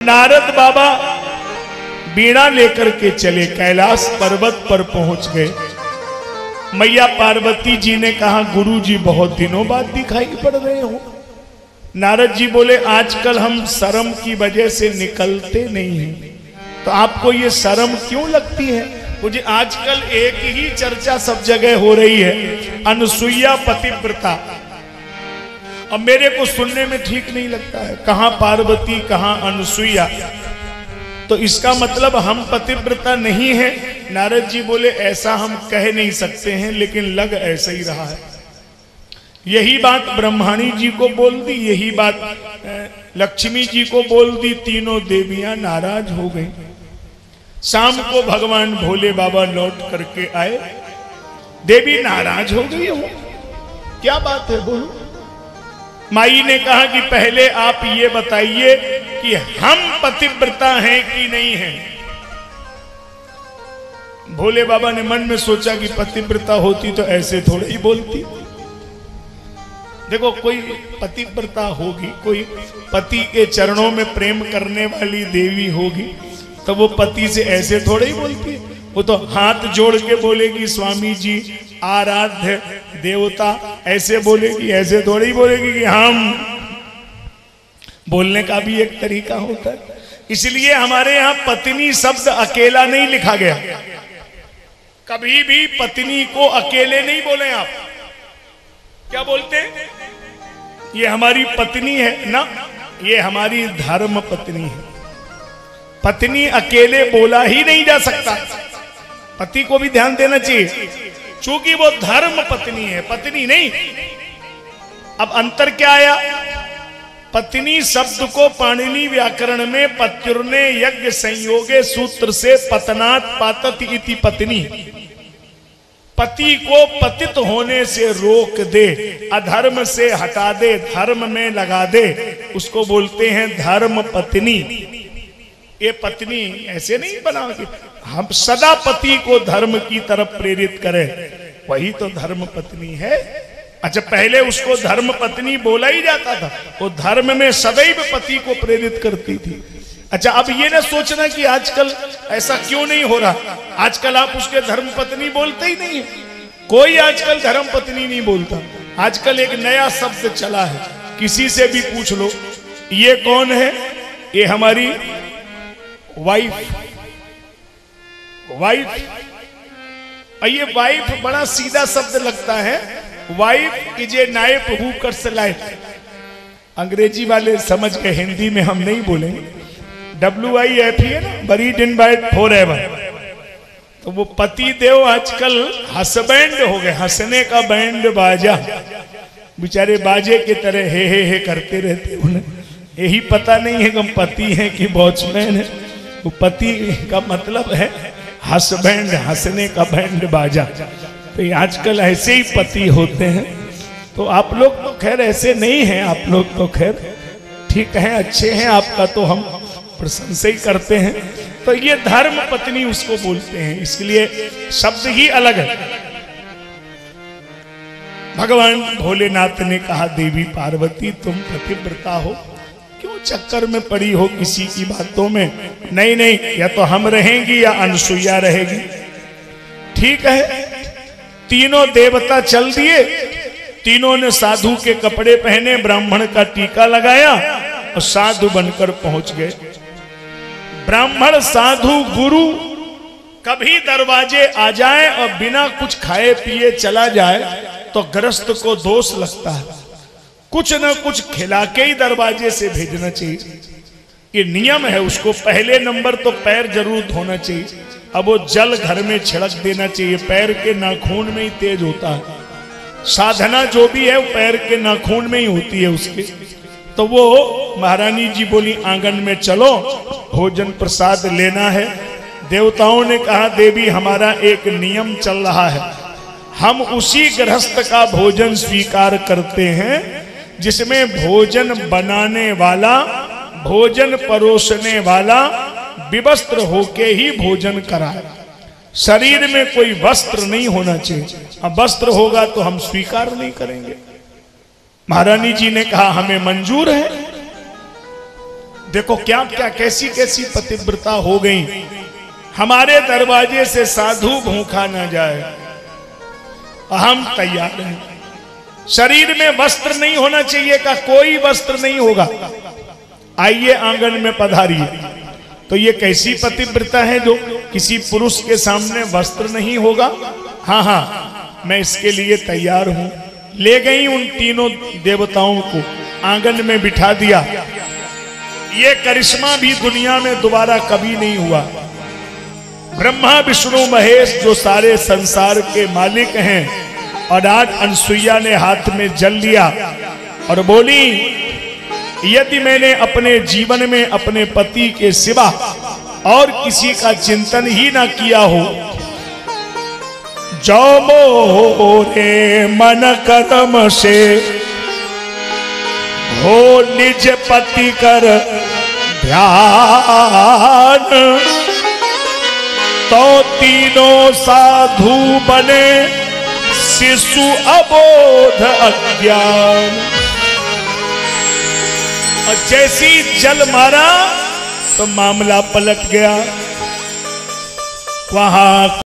नारद बाबा बीड़ा लेकर के चले, कैलाश पर्वत पर पहुंच गए। मैया पार्वती जी ने कहा, गुरु जी बहुत दिनों बाद दिखाई पड़ रहे हो। नारद जी बोले, आजकल हम शर्म की वजह से निकलते नहीं हैं, तो आपको ये शर्म क्यों लगती है? मुझे आजकल एक ही चर्चा सब जगह हो रही है, अनुसुईया पतिव्रता। अब मेरे को सुनने में ठीक नहीं लगता है, कहां पार्वती कहां अनुसुईया, तो इसका मतलब हम पतिव्रता नहीं है। नारद जी बोले, ऐसा हम कह नहीं सकते हैं, लेकिन लग ऐसा ही रहा है। यही बात ब्रह्माणी जी को बोल दी, यही बात लक्ष्मी जी को बोल दी, तीनों देवियां नाराज हो गई। शाम को भगवान भोले बाबा लौट करके आए, देवी नाराज हो गई हो, क्या बात है बोलो। माई ने कहा कि पहले आप ये बताइए कि हम पतिव्रता हैं कि नहीं हैं। भोले बाबा ने मन में सोचा कि पतिव्रता होती तो ऐसे थोड़े ही बोलती। देखो, कोई पतिव्रता होगी, कोई पति के चरणों में प्रेम करने वाली देवी होगी, तो वो पति से ऐसे थोड़े ही बोलती है। वो तो हाथ जोड़ के बोलेगी, स्वामी जी आराध्य देवता, ऐसे बोलेगी, ऐसे थोड़ी बोलेगी कि हम। बोलने का भी एक तरीका होता है। इसलिए हमारे यहां पत्नी शब्द अकेला नहीं लिखा गया। कभी भी पत्नी को अकेले नहीं बोले आप। क्या बोलते हैं? ये हमारी पत्नी है ना, ये हमारी धर्म पत्नी है। पत्नी अकेले बोला ही नहीं जा सकता, पति को भी ध्यान देना चाहिए, क्योंकि वो धर्म पत्नी है, पत्नी नहीं। अब अंतर क्या आया? पत्नी शब्द को पाणिनि व्याकरण में पत्युर्ने यज्ञ संयोगे सूत्र से पतनात् पातत इति पत्नी, पति को पतित होने से रोक दे, अधर्म से हटा दे, धर्म में लगा दे, उसको बोलते हैं धर्म पत्नी। ये पत्नी ऐसे नहीं बनाओगे, हम सदा पति को धर्म की तरफ प्रेरित करें, वही तो धर्म पत्नी है। अच्छा, पहले उसको धर्म पत्नी बोला ही जाता था, वो धर्म में सदैव पति को प्रेरित करती थी। अच्छा, अब ये ना सोचना कि आजकल ऐसा क्यों नहीं हो रहा, आजकल आप उसके धर्म पत्नी बोलते ही नहीं है। कोई आजकल धर्म पत्नी नहीं बोलता। आजकल एक नया शब्द चला है, किसी से भी पूछ लो ये कौन है, ये हमारी वाइफ। वाइफ, ये वाइफ बड़ा सीधा शब्द लगता है। Wife is a knife who cuts life. अंग्रेजी वाले समझ के, हिंदी में हम नहीं बोलेंगे। WIF है ना, बरीड इन बाइट फॉरएवर। तो वो पति देव आजकल हसबैंड हो गए, हंसने का बैंड बाजा। बेचारे बाजे की तरह हे करते रहते, उन्हें यही पता नहीं है कि हम पति हैं कि वॉचमैन है। वो पति का मतलब है हसबैंड, हंसने का बैंड बाजा। तो आजकल ऐसे ही पति होते हैं। तो आप लोग तो खैर ऐसे नहीं हैं, आप लोग तो खैर ठीक हैं, अच्छे हैं, आपका तो हम प्रशंसा ही करते हैं। तो ये धर्म पत्नी उसको बोलते हैं, इसलिए शब्द ही अलग है। भगवान भोलेनाथ ने कहा, देवी पार्वती तुम पतिव्रता हो, क्यों चक्कर में पड़ी हो किसी की बातों में? नहीं नहीं, या तो हम रहेंगी या अनुसुईया रहेगी। ठीक है, तीनों देवता चल दिए, तीनों ने साधु के कपड़े पहने, ब्राह्मण का टीका लगाया और साधु बनकर पहुंच गए। ब्राह्मण साधु गुरु कभी दरवाजे आ जाए और बिना कुछ खाए पिए चला जाए तो गृहस्थ को दोष लगता है। कुछ न कुछ खिला के ही दरवाजे से भेजना चाहिए, ये नियम है। उसको पहले नंबर तो पैर जरूर धोना चाहिए। अब वो जल घर में छिड़क देना चाहिए, पैर के नाखून में ही तेज होता है। साधना जो भी है वो पैर के नाखून में ही होती है उसके। तो वो महारानी जी बोली, आंगन में चलो, भोजन प्रसाद लेना है। देवताओं ने कहा, देवी हमारा एक नियम चल रहा है, हम उसी गृहस्थ का भोजन स्वीकार करते हैं जिसमें भोजन बनाने वाला, भोजन परोसने वाला विवस्त्र होके ही भोजन कराए। शरीर में कोई वस्त्र नहीं होना चाहिए। अब वस्त्र होगा तो हम स्वीकार नहीं करेंगे। महारानी जी ने कहा, हमें मंजूर है। देखो क्या क्या कैसी कैसी पतिव्रता हो गई। हमारे दरवाजे से साधु भूखा न जाए, हम तैयार हैं। शरीर में वस्त्र नहीं होना चाहिए का कोई वस्त्र नहीं होगा, आइए आंगन में पधारिए। तो ये कैसी पतिव्रता है जो किसी पुरुष के सामने वस्त्र नहीं होगा? हाँ हाँ, मैं इसके लिए तैयार हूं। ले गई उन तीनों देवताओं को, आंगन में बिठा दिया। ये करिश्मा भी दुनिया में दोबारा कभी नहीं हुआ। ब्रह्मा विष्णु महेश जो सारे संसार के मालिक हैं, और आज अनसुईया ने हाथ में जल लिया और बोली, यदि मैंने अपने जीवन में अपने पति के सिवा और किसी का चिंतन ही ना किया हो, जो मोरे मन कर्म से हो निज पति कर ध्यान, तो तीनों साधु बने शिशु अबोध अज्ञान। और जैसी जल मारा तो मामला पलट गया। वहां